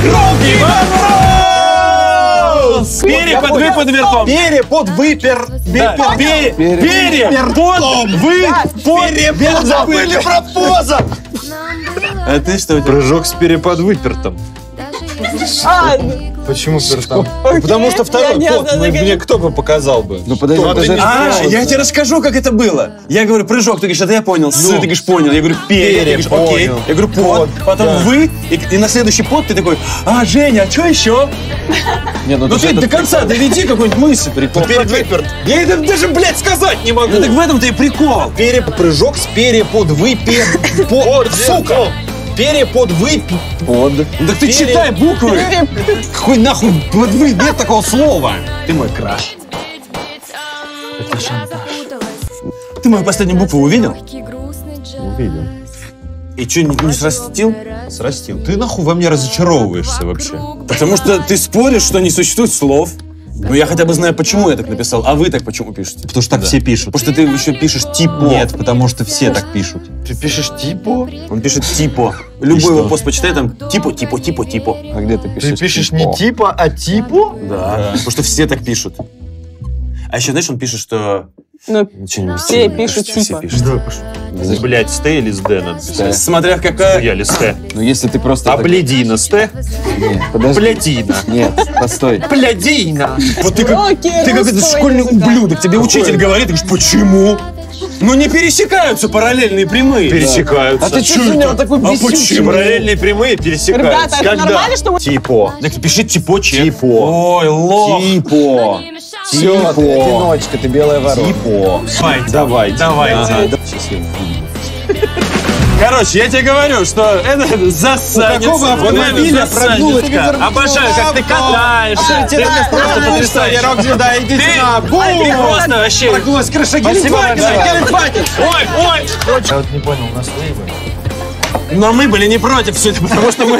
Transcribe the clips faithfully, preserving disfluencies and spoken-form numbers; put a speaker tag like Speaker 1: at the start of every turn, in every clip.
Speaker 1: Громкий вопрос! Перепод, выпад, вертом.
Speaker 2: Перепод, выпер.
Speaker 1: Да. Пере, перепод, выпад, вертом.
Speaker 2: Забыли про поза.
Speaker 1: А ты что?
Speaker 2: Прыжок с перепод выпертом.
Speaker 3: А,
Speaker 2: Почему пертом? Потому что второй под. Мне кто бы показал бы?
Speaker 4: Ну подожди, подожди.
Speaker 1: А, я тебе расскажу, как это было. Я говорю, прыжок, ты говоришь, это я понял. С, ты говоришь, понял. Я говорю, пере, ты говоришь, окей. Я говорю, под. Потом вы, и, и на следующий под ты такой, а, Женя, а что еще?
Speaker 4: Не, ну,
Speaker 1: Ну ты до конца доведи какую-нибудь мысль. Прикол.
Speaker 2: Перед выперт. Я это даже, блядь, сказать не могу.
Speaker 1: Ну так в этом-то и прикол.
Speaker 2: Перепрыжок с перепод выпер. Под, сука. Перепод выпер.
Speaker 4: Под.
Speaker 1: Ну так ты
Speaker 2: Пере-
Speaker 1: читай буквы.
Speaker 2: Какой нахуй под вы, нет такого слова. Ты мой краш.
Speaker 1: Ты мою последнюю букву увидел?
Speaker 2: Увидел.
Speaker 1: И что, не, не срастил?
Speaker 2: Срастил. Ты нахуй во мне разочаровываешься вообще.
Speaker 1: Потому что ты споришь, что не существует слов. Ну я хотя бы знаю, почему я так написал, а вы так почему пишете?
Speaker 2: Потому что так все пишут.
Speaker 1: Потому что ты еще пишешь типо.
Speaker 2: Нет, потому что все так пишут.
Speaker 4: Ты пишешь типа?
Speaker 1: Он пишет типо. Любой его пост почитай, там типо, типо, типо, типо.
Speaker 4: А где ты пишешь?
Speaker 2: Ты пишешь не типа, а типо?
Speaker 1: Да. Потому что все так пишут. А еще, знаешь, он пишет, что...
Speaker 3: ну,
Speaker 1: Ничего не
Speaker 3: все
Speaker 1: вести,
Speaker 3: пишут
Speaker 1: все
Speaker 3: типа.
Speaker 1: пишут.
Speaker 5: Блять, с Т или с Д надо писать?
Speaker 1: Смотря какая...
Speaker 5: Я ли с Т?
Speaker 4: Ну если ты просто...
Speaker 5: А
Speaker 4: так-
Speaker 5: блядина с Т?
Speaker 4: Нет, подожди.
Speaker 5: Блядина.
Speaker 4: Нет, постой.
Speaker 5: Блядина.
Speaker 1: Вот ты как,
Speaker 3: Уроки
Speaker 1: ты как этот
Speaker 3: русского
Speaker 1: школьный
Speaker 3: языка.
Speaker 1: ублюдок. Тебе учитель говорит, ты говоришь, почему? Ну не пересекаются параллельные прямые.
Speaker 5: Пересекаются.
Speaker 4: А ты что сегодня такой
Speaker 1: А
Speaker 4: бесючий?
Speaker 1: почему?
Speaker 5: Параллельные прямые пересекаются.
Speaker 3: Ребята, это
Speaker 5: Когда?
Speaker 3: нормально, что вы-
Speaker 5: Типо.
Speaker 1: Так пиши типо, че.
Speaker 5: Типо.
Speaker 1: Ой, лох.
Speaker 4: Типо. Все, ты одиночка, ты белая ворона.
Speaker 5: Типо.
Speaker 1: Давайте.
Speaker 5: Давайте.
Speaker 1: Давайте.
Speaker 5: Ага.
Speaker 4: Сейчас я выйду.
Speaker 1: Короче, я тебе говорю, что это засанец.
Speaker 2: У какого автомобиля прогулочка?
Speaker 1: Обожаю, как ты катаешься. Ты просто потрясающий.
Speaker 2: Я рок-звезда, идите сюда.
Speaker 1: Ты
Speaker 2: Бум!
Speaker 1: просто вообще.
Speaker 2: Прогулась крыша Гелендвагена.
Speaker 1: Ой, ой.
Speaker 2: Я вот не понял, у нас выебали.
Speaker 1: Но мы были не против все это, потому что мы...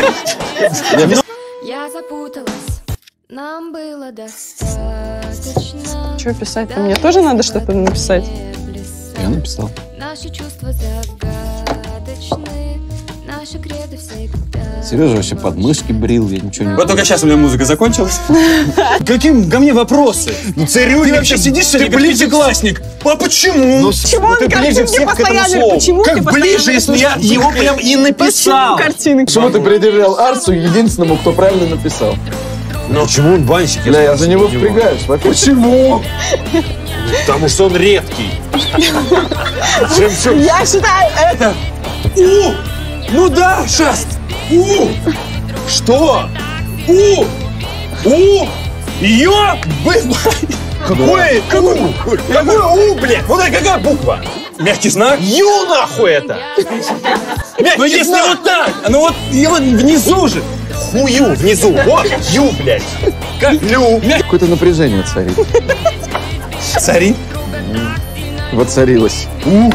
Speaker 6: Я запуталась, нам было достаточно.
Speaker 3: Что писать? Мне тоже надо что-то написать?
Speaker 4: Я написал.
Speaker 6: Наши чувства загадочны, наши кредо всегда.
Speaker 4: Сережа вообще подмышки брил, я ничего не...
Speaker 1: Вот только сейчас у меня музыка закончилась. Каким ко мне вопросы?
Speaker 2: Ну, царю,
Speaker 1: Ты вообще сидишь сегодня как пятиклассник? А почему?
Speaker 3: Почему он
Speaker 2: ты ближе
Speaker 3: картинки
Speaker 2: всех к этому
Speaker 3: постоянно?
Speaker 2: слову.
Speaker 3: Почему ты
Speaker 1: Как
Speaker 3: постоянно
Speaker 1: ближе, если я
Speaker 3: пишешь?
Speaker 1: его прям и
Speaker 3: Почему
Speaker 1: написал?
Speaker 3: картинки?
Speaker 4: Почему ты предъявлял Арсу единственному, кто правильно написал?
Speaker 1: Ну,
Speaker 2: Почему он банщик?
Speaker 4: Бля, я за него впрягаюсь. Во-первых.
Speaker 2: Почему?
Speaker 5: Потому что он редкий. Жемчуг.
Speaker 3: Я считаю это...
Speaker 1: У! Ну да, шест! У! Что? У! У! Ё!
Speaker 2: Какое? Какое? Какое У, блядь? Вот это какая буква?
Speaker 1: Мягкий знак?
Speaker 2: Ю нахуй это?
Speaker 1: Ну
Speaker 2: Мягкий
Speaker 1: если
Speaker 2: знак.
Speaker 1: вот так, ну вот его внизу же.
Speaker 2: Хую внизу. Вот, Ю, блядь.
Speaker 1: Как?
Speaker 2: Лю.
Speaker 4: Какое-то напряжение царит.
Speaker 1: Цари.
Speaker 4: Воцарилось.
Speaker 2: Ю,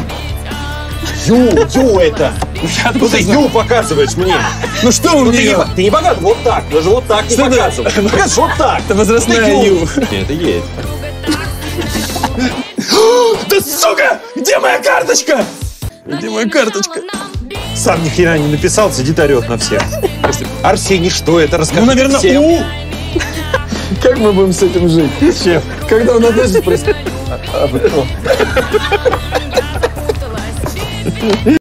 Speaker 2: Ю это. Ну ты
Speaker 1: знаю?
Speaker 2: Ю показываешь мне.
Speaker 1: Ну что у
Speaker 2: Ну ты не,
Speaker 1: меня?
Speaker 2: по- ты не показываешь вот так, даже вот так не
Speaker 1: Что ты?
Speaker 2: показываешь. Покажешь вот так.
Speaker 1: Это возрастная
Speaker 2: Это
Speaker 1: Ю.
Speaker 2: Это есть.
Speaker 1: Да сука! Где моя карточка? Где моя карточка?
Speaker 5: Сам ни хера не написал, сидит орет на всех.
Speaker 2: Арсений, что это? Расскажи
Speaker 1: Ну, наверное,
Speaker 2: всем.
Speaker 1: У.
Speaker 4: Как мы будем с этим жить?
Speaker 5: Чем?
Speaker 4: Когда он относится просто... А, а вы кто?